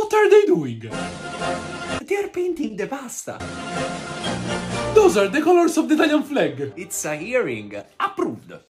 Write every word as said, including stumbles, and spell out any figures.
What are they doing? They're painting the pasta. Those are the colors of the Italian flag. It's a hearing. Approved.